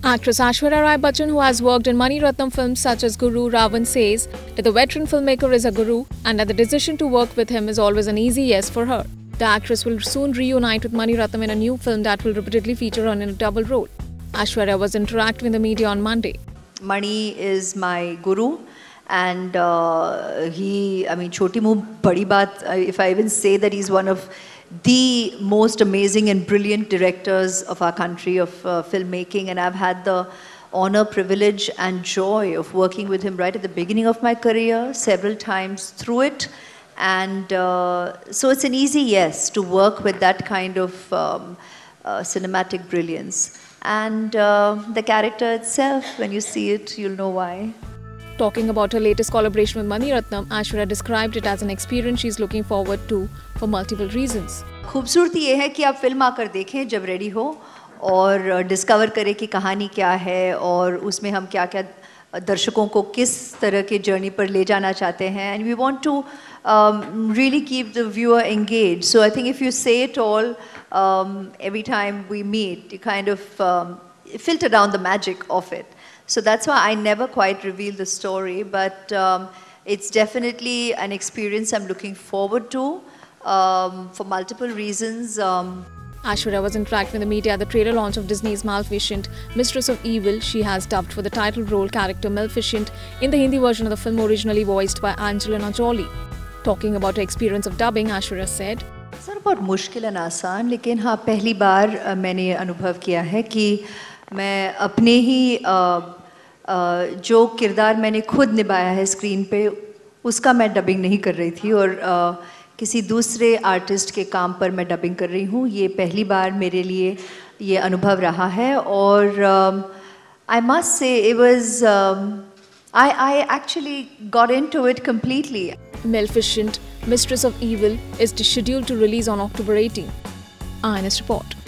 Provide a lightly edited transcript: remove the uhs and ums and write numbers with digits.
Actress Aishwarya Rai-Bachchan, who has worked in Mani Ratnam films such as Guru, Raavan, says that the veteran filmmaker is a guru and that the decision to work with him is always an easy yes for her. The actress will soon reunite with Mani Ratnam in a new film that will repeatedly feature her in a double role. Aishwarya was interacting with the media on Monday. Mani is my guru, and choti muh badi baat, if I even say that he's one of the most amazing and brilliant directors of our country of filmmaking, and I've had the honor, privilege and joy of working with him right at the beginning of my career, several times through it, and so it's an easy yes to work with that kind of cinematic brilliance. And the character itself, when you see it, you'll know why. Talking about her latest collaboration with Mani Ratnam, Aishwarya described it as an experience she's looking forward to for multiple reasons. खूबसूरती ये है कि आप film आकर देखें जब ready हो और डिस्कवर करें कि कहानी क्या है और उसमें हम क्या-क्या दर्शकों को किस तरह के जर्नी पर ले जाना चाहते हैं. And we want to really keep the viewer engaged. So I think if you say it all every time we meet, you kind of filter down the magic of it. So that's why I never quite reveal the story, but it's definitely an experience I'm looking forward to for multiple reasons. Aishwarya was interacting with the media at the trailer launch of Disney's Maleficent, Mistress of Evil. She has dubbed for the title role character Maleficent in the Hindi version of the film, originally voiced by Angelina Jolie. Talking about her experience of dubbing, Aishwarya said, sir बहुत मुश्किल और आसान, लेकिन हाँ पहली बार मैंने अनुभव किया है कि मैं अपने ही जो किरदार मैंने खुद निभाया है स्क्रीन पे उसका मैं डबिंग नहीं कर रही थी और किसी दूसरे आर्टिस्ट के काम पर मैं डबिंग कर रही हूँ. ये पहली बार मेरे लिए ये अनुभव रहा है और I must say it was I actually got into it completely. Maleficent, Mistress of Evil is scheduled to release on October 18. INS report.